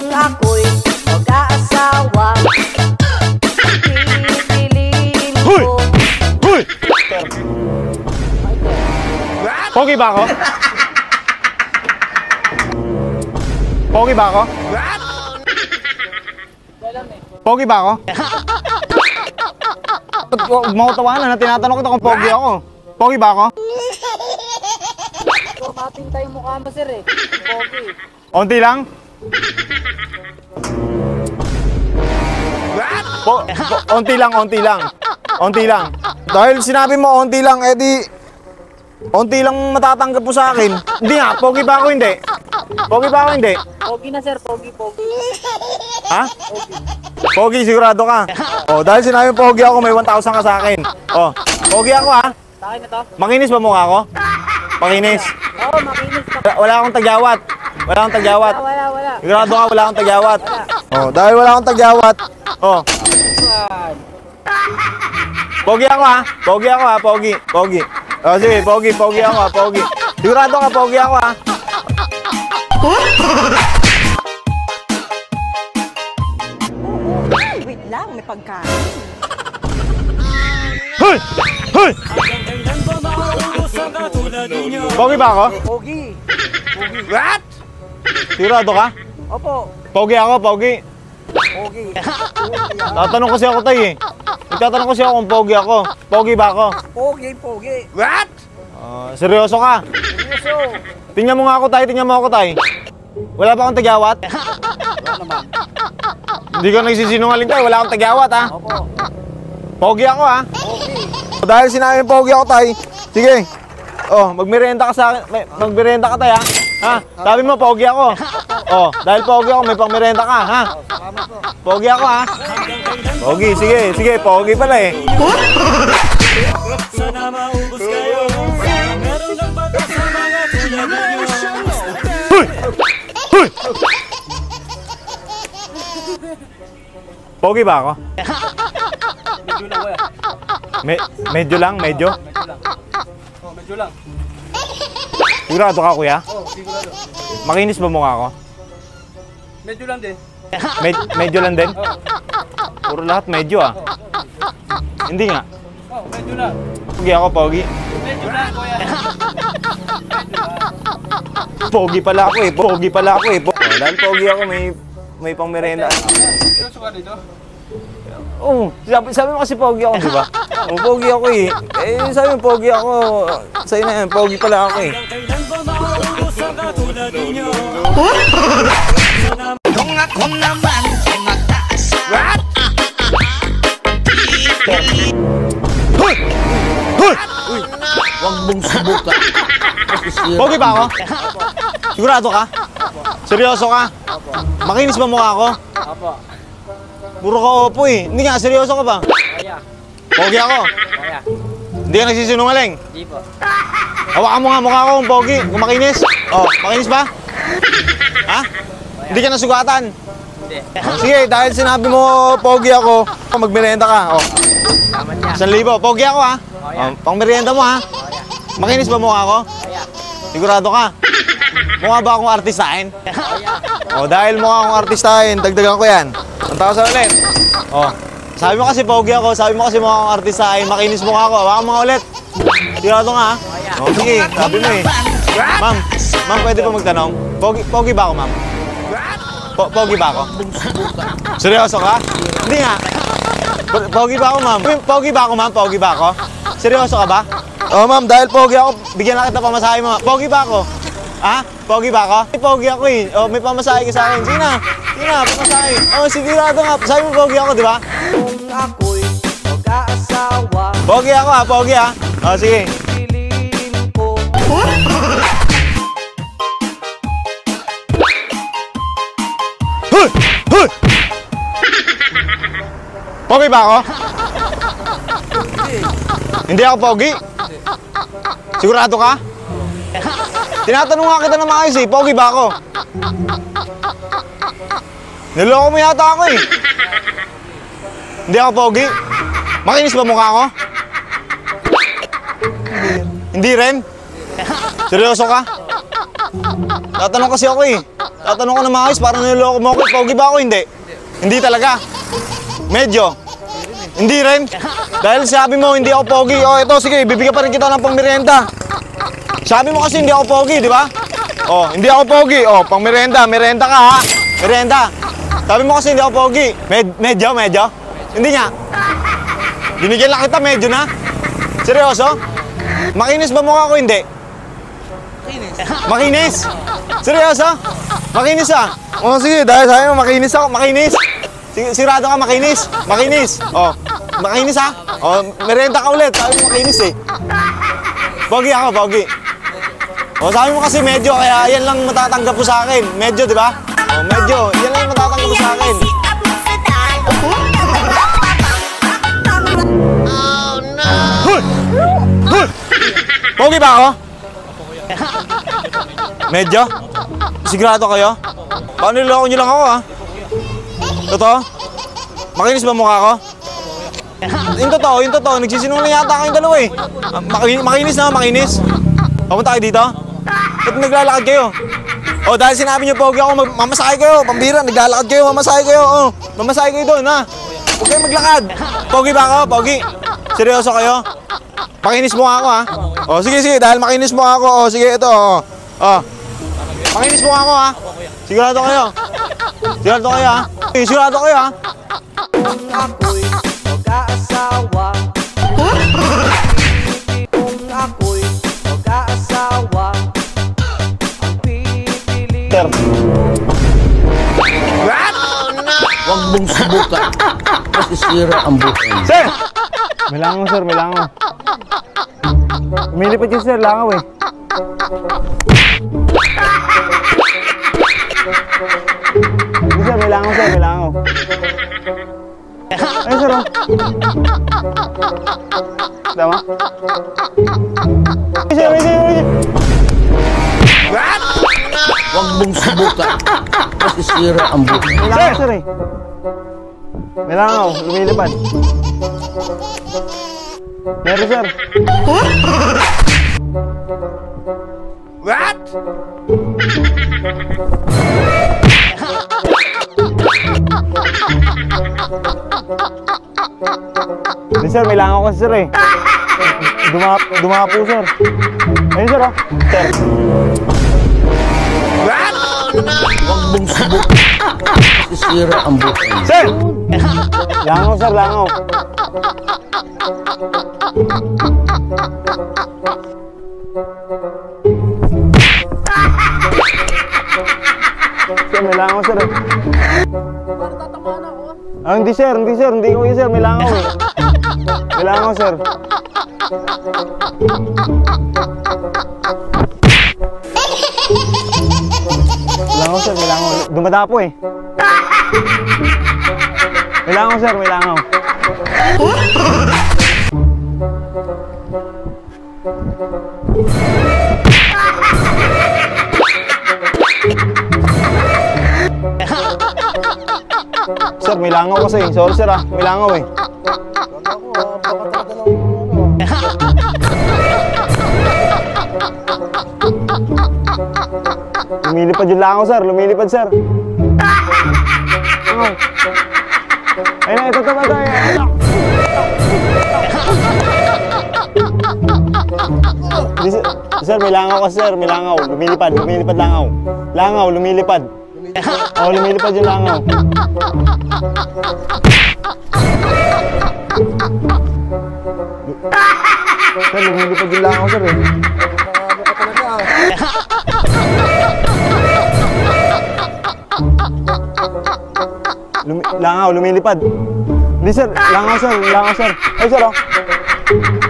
ako'y mag-aasawa, pipiliin ko. Hoy! Pogi ba ako? Pogi ba ako? Pogi ba ako? Huwag mo ko tawanan na tinatanong kita kung pogi ako. Pogi ba ako? Mapintay yung mukha mo, sir, eh. Pogi. Onti lang? Onti lang, onti lang. Onti lang. Dahil sinabi mo onti lang, edi onti lang matatanggap mo sa akin. Hindi nga, pogi ba ako hindi? Pogi ba ako hindi? Pogi na, sir. Pogi. Ha? Pogi, sigurado ka? Oh, dahil sinabi mo pogi ako, may 1,000 ka sa akin. Oh, pogi ako ha? Sa akin na to? Makinis ba mukha ko? Makinis. Oo, makinis ka. Wala akong tagyawat. Wala akong tagyawat. Wala. Sigurado ka, wala akong tagyawat. Oh, dahil wala akong tagyawat. Oh. Pogi ako ha? Pogi ako ha? Pogi. Oh, sige, pogi ako ha? Pogi. Sigurado ka, pogi ako ha? Wait lang, may pagkain. Hoy! Pogi ba ako? Pogi. What? Sigurado ka? Opo. Pogi ako, pogi. Pogi. Tatanong kasi ako tayo eh. Nagtatanong kasi ako kung pogi ako. Pogi ba ako? Pogi. What? Seryoso ka? Seryoso. Tingnan mo nga ako tayo, tingnan mo ako tayo. Wala ba akong tagyawat? Wala naman. Hindi ka nagsisinungaling tayo, wala akong tagyawat ha? Opo. Pogi ako ha? Pogi. Dahil sinabi mo pogi ako tayo, sige. Oh, magmerienda ka sa akin, magmerienda ka tayo ha? Ha? Sabi mo pogi ako. Oh, dahil pogi ako, may pangmerienda ka ha? Pogi ako ha? Pogi, sige, pogi pala eh. Sana maubos kayo. Meron lang batas sa mga tulad ninyo. Hoy! Pogi ba ako? Medyo lang, kuya. Medyo lang, medyo? Oh, medyo lang. Sigurado ka kuya? Oh, sigurado. Makinis ba mukha ko? Medyo lang din. Medyo lang din? Puro lahat medyo ah. Hindi nga. Oh, medyo lang. Pogi ako, pogi. Medyo lang, kuya. Pogi pala ako eh. Dahil pogi ako, may pangmerenda. Seryoso ka dito? Oo, sabi mo kasi pogi ako, di ba? Oo, pogi ako eh. Sabi mo pogi ako. Sa'yo na yan, pogi pala ako eh. Kailan ba maubos ang katulad ninyo? Kung ako naman ay mag-aasawa. Hoy! Huwag mong subukan. Pogi ba ako? Sigurado ka? Seryoso ka? Makinis ba mukha ko? Opo. Puro ka opo eh. Hindi nga, seryoso ka ba? Kaya. Pogi ako. Kaya. Hindi ka nagsisinungaling. Di po. Hawakan mo nga mukha ko kung pogi. Kung makinis. Oh, makinis ba? Ha? Hindi ka nasugatan. Hindi. Oh, sige, dahil sinabi mo pogi ako, magmerienda ka. Oh, Tama niya. 1,000. Pogi ako ha. Oh, pang merienda mo ha. Kaya. Makinis ba mukha ko? Kaya. Sigurado ka? Mukha ba akong artistahin? Kaya. Oh, dahil mukha akong artistahin, dagdagan ko yan. 1,000 ulit. Oh, sabi mo kasi pogi ako, sabi mo kasi mukha akong artistahin, makinis mukha ko. Hawakan mo nga ulit. Sigurado nga ha. Oh, sige, sabi mo eh. Ma'am, pwede pa magtanong? Pogi ba ako, ma'am? Pogi ba ako? Seryoso ka? Hindi nga. Pogi ba ako, ma'am? Pogi ba ako, ma'am? Pogi ba ako? Seryoso ka ba? Oh, ma'am, dahil pogi ako, bigyan na kita pamasahe mo. Pogi ba ako? Ha? Pogi ba ako? Pogi ako eh. Oh, may pamasahe ka sa akin. Sige na, pamasahe. Oh, sigurado nga. Sabi mo pogi ako, di ba? Kung ako'y mag-aasawa, Pogi ako ha, pogi ha. Oh, sige. pipiliin ko. Hoy! Pogi ba ako? Hindi ako pogi? Sigurado ka? Tinatanong nga kita na maayos eh, pogi ba ako? Niloko mo yata ako eh. Hindi ako pogi? Makinis ba mukha ko? Hindi rin? Seryoso ka? Tatanong kasi ako eh. Tatanong ko na maayos, parang niloloko mo ako. Pogi ba ako? Hindi. Hindi talaga. Medyo. Hindi rin. Dahil sabi mo, hindi ako pogi. O, ito, sige, bibigyan pa rin kita ng pangmerienda. Sabi mo kasi hindi ako pogi, di ba? O, hindi ako pogi. O, pangmerienda. Merienda ka, ha? Merienda. Sabi mo kasi hindi ako pogi. Medyo? Hindi nga. Binigyan lang kita, medyo na. Seryoso? Makinis ba mukha ko? Hindi. Makinis? Seryoso? Makinis ah? O sige, dahil sabi mo makinis ako, makinis. Sigurado ka makinis? Makinis. O, makinis ha? O, merienda ka ulit, sabi mo makinis eh. Pogi ako, pogi. O, sabi mo kasi medyo, kaya yan lang matatanggap mo sa akin. Medyo, di ba? O, medyo, yan lang matatanggap mo sa akin. Oh no! Pogi ba ako? Medyo? Sigurado kayo? Paano niloko nyo lang ako ha? Totoo? Makinis ba mukha ko? Yung totoo. Nagsisinungaling yata kayong dalawa eh. Makinis na, makinis. Papunta kayo dito? Ba't naglalakad kayo? O, dahil sinabi nyo pogi ako, mamasahe kayo. Pambira, naglalakad kayo, mamasahe kayo. O, mamasahe kayo doon ha. Huwag kayo maglakad. Pogi ba ako? Pogi? Seryoso kayo? Makinis mukha ako ha? O, sige, dahil makinis mukha ako. O, sige, ito. O. Makinis mukha ako ha? Sigurado kayo? Sigurado kayo ha? Sigurado kayo ha? Kung ako'y mag-aasawa. Kung ako'y mag-aasawa. Ang pipili. Sir. Huwag mong subukan. Masisira ang buhay. Sir! May langaw sir, may langaw. Umilipad yun sir, langaw eh. Hindi sir, may langaw sir, may langaw. Ayun sir oh. Tama? May sir. Huwag mong subukan. Masisira ang buhay. May langaw sir eh. May langaw, lumilipad. Meron sir. What? Hindi sir, may langaw kasi sir eh. Dumapo sir. Ayun sir oh. Sir. Huwag mong subukan. Masisira ang buhay. Sir! Langaw sir, langaw. Sir, may langaw sir eh. Ah, hindi sir, hindi ko yun sir, may langaw eh. May langaw sir. Langaw sir, may langaw. Dumadapo eh. May langaw sir, may langaw. Sir, may langaw kasi. Sorry sir ah, may langaw eh. Lumilipad yung langaw sir, lumilipad sir. Ayun na, ito. Sir, may langaw kasi sir, may langaw. Lumilipad langaw. Langaw, lumilipad. Oo, lumilipad yung langaw. Sir, lumilipad yung langaw sir eh. Langaw, lumilipad. Hindi sir, langaw sir. Ay sir oh.